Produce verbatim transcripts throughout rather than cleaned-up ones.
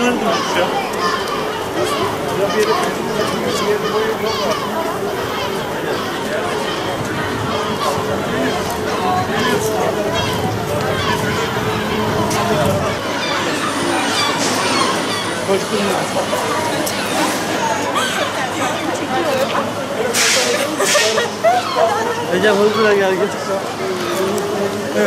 öldürmüş ya. Recep hızlıra gel git. Evet.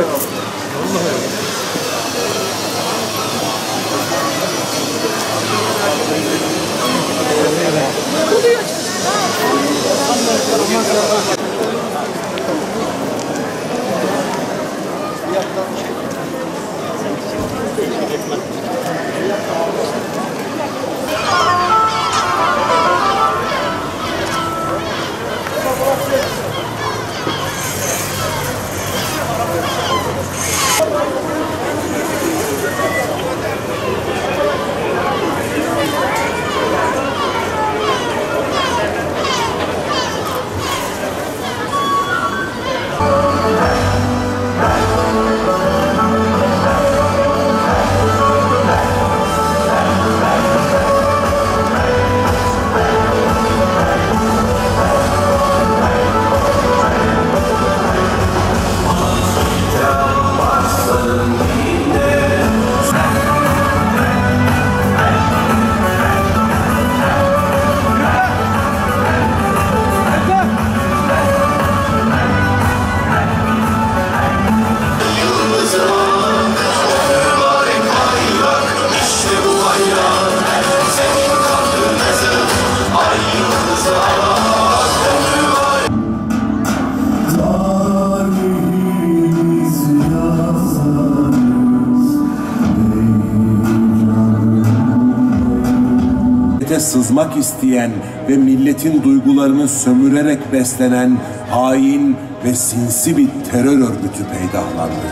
Sızmak isteyen ve milletin duygularını sömürerek beslenen hain ve sinsi bir terör örgütü peydahlandı.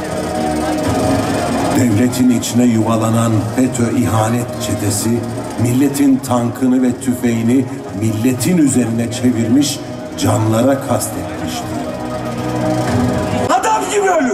Devletin içine yuvalanan FETÖ ihanet çetesi, milletin tankını ve tüfeğini milletin üzerine çevirmiş, canlara kastetmişti. Adam gibi ölür!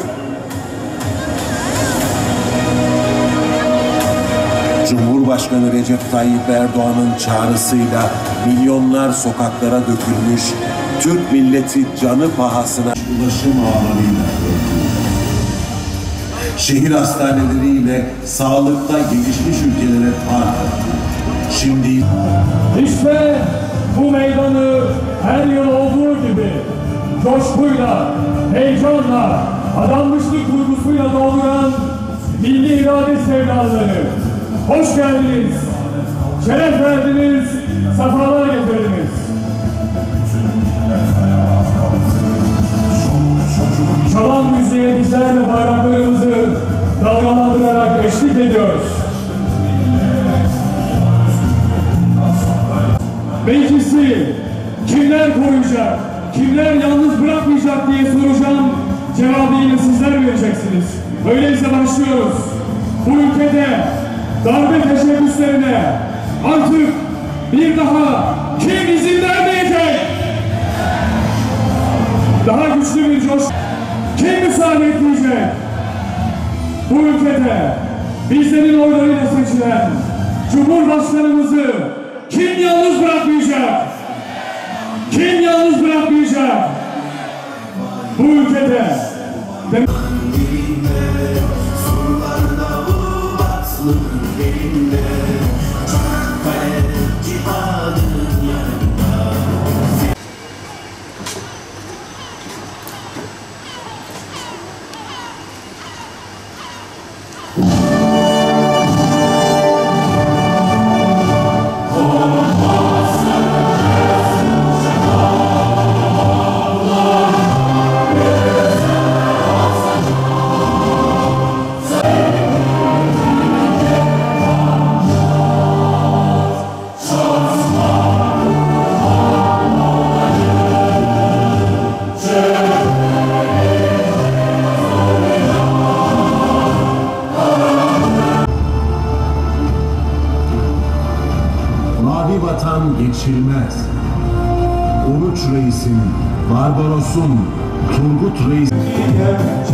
Cumhurbaşkanı Recep Tayyip Erdoğan'ın çağrısıyla milyonlar sokaklara dökülmüş, Türk milleti canı pahasına ulaşım ağlarıyla örtülü. Şehir hastaneleriyle sağlıkta gelişmiş ülkelere fark attı. Şimdi İşte bu meydanı her yıl olduğu gibi coşkuyla, heyecanla, adanmışlık duygusuyla dolduran milli irade sevdalıları. Hoş geldiniz, şeref verdiniz, sefalar getirdiniz. Çalan müziğe bizler ve bayraklarımızı dalgalandırarak eşlik ediyoruz. Meclisi kimler koruyacak, kimler yalnız bırakmayacak diye soracağım, cevabı yine sizler vereceksiniz. Öyleyse başlıyoruz. Bu ülkede darbe teşebbüslerine artık bir daha kim izin vermeyecek? Daha güçlü bir coşku kim müsaade etmeyecek? Bu ülkede bizlerin oylarıyla seçilen Cumhurbaşkanımızı kim yalnız bırakmayacak? Kim yalnız bırakmayacak? Bu ülkede geçilmez. Uluç Reis'in, Barbaros'un, Turgut Reis'in